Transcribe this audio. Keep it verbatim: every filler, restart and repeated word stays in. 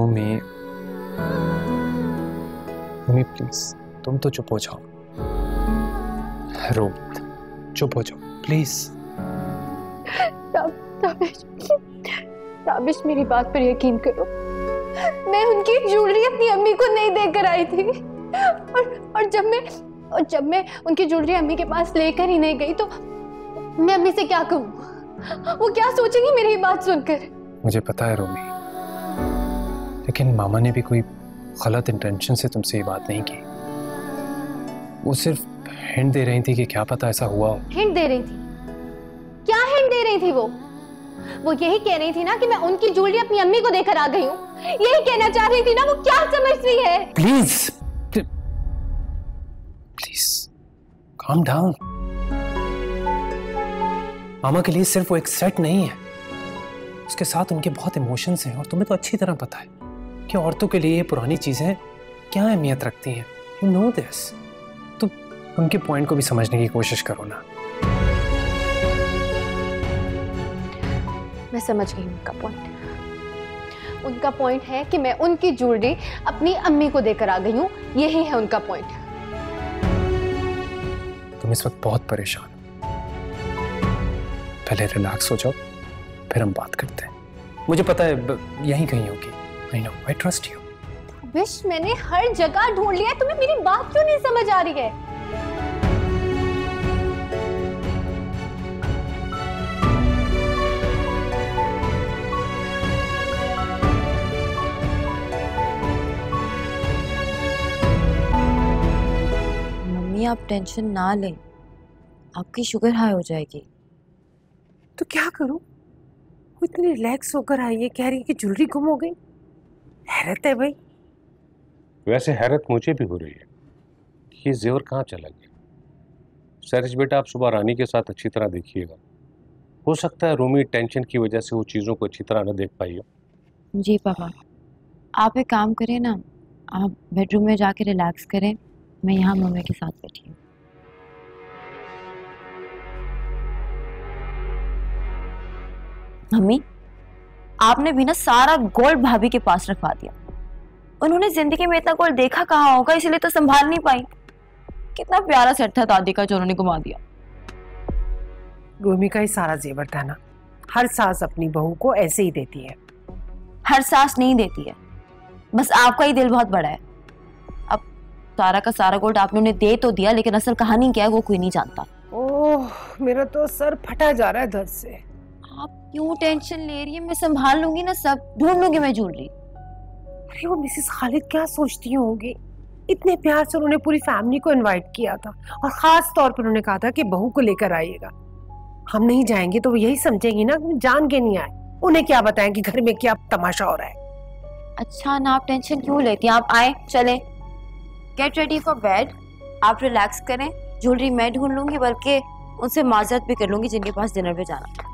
रोमी, रोमी please तुम तो चुप हो जाओ। रो मत, चुप हो जाओ प्लीज। ताबिश, ताबिश मेरी बात पर यकीन करो, मैं उनकी ज्वेलरी अपनी अम्मी को नहीं देकर आई थी, और और जब मैं और जब मैं उनकी ज्वेलरी अम्मी के पास लेकर ही नहीं गई तो मैं अम्मी से क्या कहूँ? वो क्या सोचेंगी मेरी बात सुनकर? मुझे पता है रोमी, लेकिन मामा ने भी कोई गलत इंटेंशन से तुमसे ये बात नहीं की। वो सिर्फ हिंट दे रही थी कि क्या पता ऐसा हुआ हो। हिंट दे रही थी? क्या हिंट दे रही थी वो? वो यही कह रही थी ना कि मैं उनकी ज्वेलरी अपनी अम्मी को देकर आ गई हूँ। यही कहना चाह रही थी ना। वो क्या समझ रही है? Please please calm down. मामा के लिए सिर्फ वो एक सेट नहीं है, उसके साथ उनके बहुत इमोशंस हैं, और तुम्हें तो अच्छी तरह पता है कि औरतों के लिए ये पुरानी चीजें क्या अहमियत रखती हैं। You know this. तो उनके पॉइंट को भी समझने की कोशिश करो ना। मैं समझ गई उनका पॉइंट। उनका पॉइंट है कि मैं उनकी ज्वेलरी अपनी अम्मी को देकर आ गई हूँ। यही है उनका पॉइंट। तुम इस वक्त बहुत परेशान हो, पहले रिलैक्स हो जाओ, फिर हम बात करते हैं। मुझे पता है यहीं कहीं होगी। I know, I trust you. Wish, मैंने हर जगह ढूंढ लिया, तुम्हें मेरी बात क्यों नहीं समझ आ रही है? मम्मी आप टेंशन ना लें, आपकी शुगर हाई हो जाएगी। तो क्या करूं? वो इतनी रिलैक्स होकर आई है, कह रही है कि ज्वेलरी गुम हो गई। हैरत है भाई। वैसे हैरत मुझे भी हो रही है कि ये जेवर कहाँ चला गया। सरिश बेटा, आप सुबह रानी के साथ अच्छी तरह देखिएगा। हो सकता है रोमी टेंशन की वजह से वो चीज़ों को अच्छी तरह न देख पाई हो। जी पापा, आप एक काम करें ना, आप बेडरूम में जाके रिलैक्स करें, मैं यहाँ मम्मी के साथ बैठी हूँ। मम्मी, आपने भी ना सारा गोल्ड भाभी के पास रखवा दिया। उन्होंने जिंदगी में इतना गोल्ड देखा कहाँ होगा, इसलिए तो संभाल नहीं पाई। कितना प्यारा सेट था दादी का जो उन्होंने घुमा दिया। रोमी का ही सारा जेवर था ना। हर सास अपनी बहू को ऐसे ही देती है। हर सास नहीं देती है, बस आपका ही दिल बहुत बड़ा है। अब सारा का सारा गोल्ड आपने उन्हें दे तो दिया, लेकिन असल कहानी क्या है वो कोई नहीं जानता। ओह, मेरा तो सर फटा जा रहा है दर्द से। आप क्यों टेंशन ले रही है? मैं संभाल लूंगी ना, सब ढूंढ लूंगी मैं ज्वेलरी। अरे वो मिसेस खालिद क्या सोचती होंगी? इतने प्यार से उन्होंने पूरी फैमिली को इनवाइट किया था, और खास तौर पर उन्होंने कहा था कि बहू को लेकर आइएगा। हम नहीं जाएंगे तो वो यही समझेंगी ना कि जान के नहीं आए। उन्हें क्या बताएं कि घर में क्या तमाशा हो रहा है। अच्छा ना, आप टेंशन क्यों लेती हैं? आप आए, चले, गेट रेडी फॉर बेड। आप रिलैक्स करें, ज्वेलरी मैं ढूंढ लूंगी, बल्कि उनसे माजरत भी कर लूंगी जिनके पास डिनर पे जाना।